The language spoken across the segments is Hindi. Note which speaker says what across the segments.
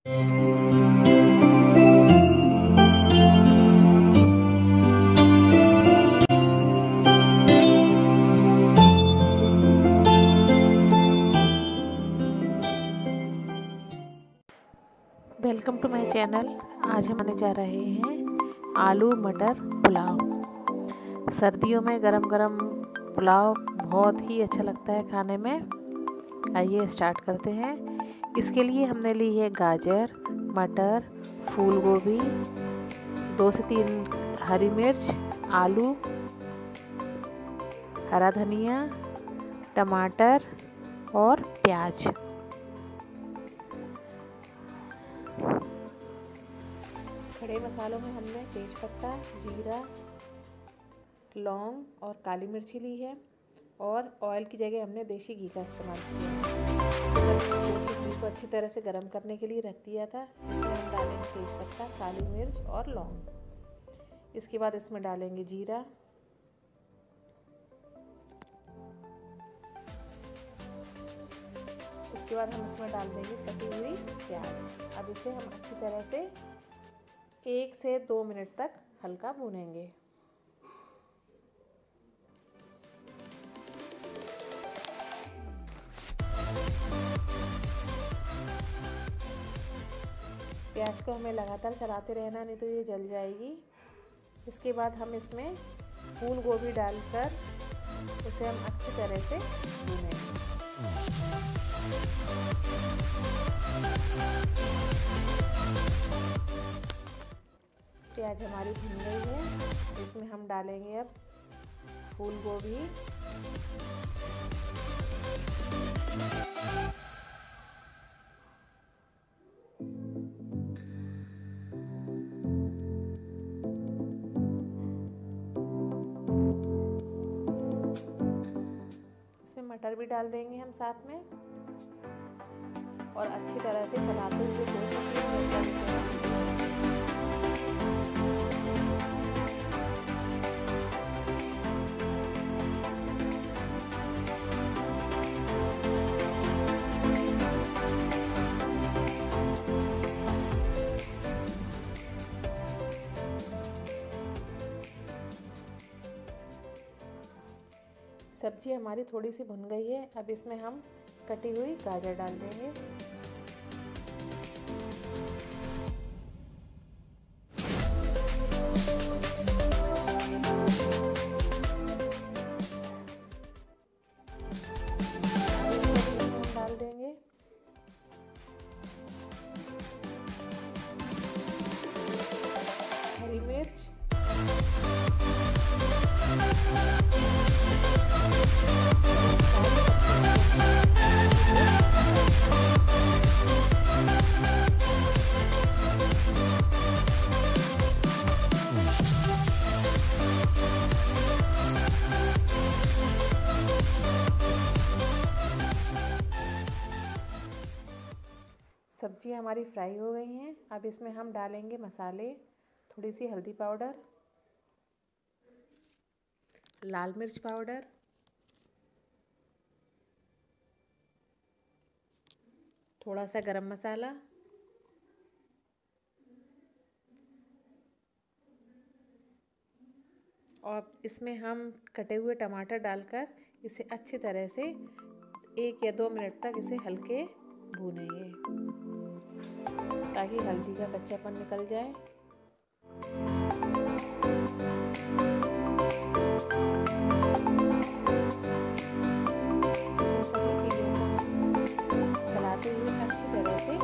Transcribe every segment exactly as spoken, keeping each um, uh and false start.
Speaker 1: Welcome to my channel. आज हम बनाने जा रहे हैं आलू मटर पुलाव। सर्दियों में गरम गरम पुलाव बहुत ही अच्छा लगता है खाने में। आइए स्टार्ट करते हैं। इसके लिए हमने ली है गाजर, मटर, फूल गोभी, दो से तीन हरी मिर्च, आलू, हरा धनिया, टमाटर और प्याज। खड़े मसालों में हमने तेज़पत्ता, जीरा, लौंग और काली मिर्ची ली है और ऑयल की जगह हमने देसी घी का इस्तेमाल किया है। देसी घी को अच्छी तरह से गर्म करने के लिए रख दिया था। इसमें हम डालेंगे तेज़पत्ता, काली मिर्च और लौंग। इसके बाद इसमें डालेंगे जीरा, इसके बाद हम इसमें डाल देंगे कटी हुई प्याज। अब इसे हम अच्छी तरह से एक से दो मिनट तक हल्का भूनेंगे। प्याज को हमें लगातार चलाते रहना, नहीं तो ये जल जाएगी। इसके बाद हम इसमें फूल गोभी डालकर उसे हम अच्छी तरह से भूनेंगे। प्याज हमारी भुन गई है। इसमें हम डालेंगे अब फूल गोभी, इसमें मटर भी डाल देंगे हम साथ में और अच्छी तरह से चलाते हुए दो से तीन मिनट सब्जी हमारी थोड़ी सी भुन गई है। अब इसमें हम कटी हुई गाजर डाल देंगे। डाल देंगे हरी मिर्च, सब्जी हमारी फ्राई हो गई हैं। अब इसमें हम डालेंगे मसाले, थोड़ी सी हल्दी पाउडर, लाल मिर्च पाउडर, थोड़ा सा गरम मसाला और इसमें हम कटे हुए टमाटर डालकर इसे अच्छी तरह से एक या दो मिनट तक इसे हल्के भूनेंगे ताकि हल्दी का कच्चापन निकल जाए। सभी चीज़ों को चलाते हुए अच्छी तरह से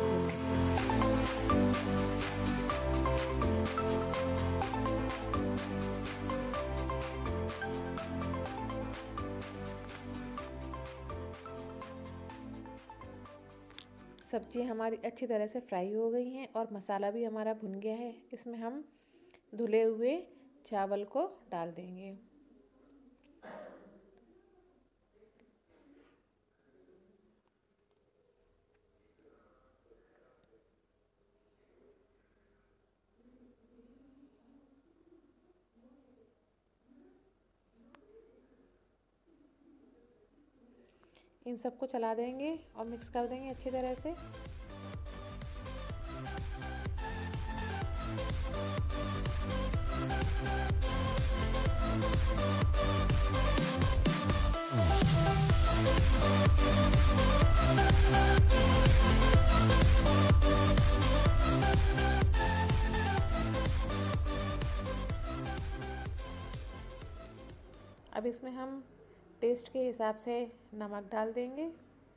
Speaker 1: सब्जी हमारी अच्छी तरह से फ्राई हो गई हैं और मसाला भी हमारा भुन गया है। इसमें हम धुले हुए चावल को डाल देंगे। इन सबको चला देंगे और मिक्स कर देंगे अच्छी तरह से। इसमें हम टेस्ट के हिसाब से नमक डाल देंगे।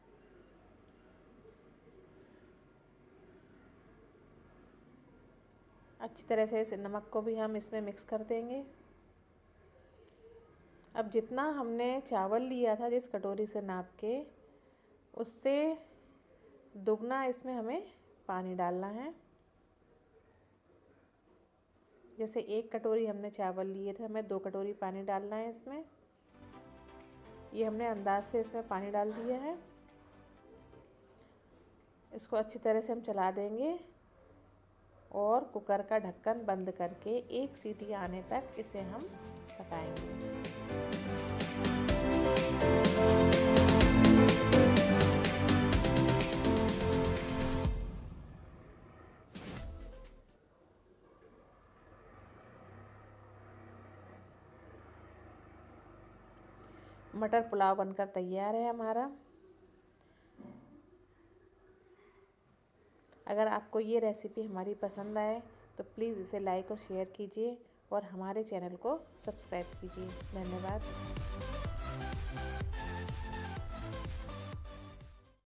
Speaker 1: अच्छी तरह से इस नमक को भी हम इसमें मिक्स कर देंगे। अब जितना हमने चावल लिया था जिस कटोरी से नाप के, उससे दुगना इसमें हमें पानी डालना है। जैसे एक कटोरी हमने चावल लिए थे, हमें दो कटोरी पानी डालना है इसमें। ये हमने अंदाज से इसमें पानी डाल दिया है। इसको अच्छी तरह से हम चला देंगे और कुकर का ढक्कन बंद करके एक सीटी आने तक इसे हम पकाएंगे। मटर पुलाव बनकर तैयार है हमारा। अगर आपको ये रेसिपी हमारी पसंद आए तो प्लीज़ इसे लाइक और शेयर कीजिए और हमारे चैनल को सब्सक्राइब कीजिए। धन्यवाद।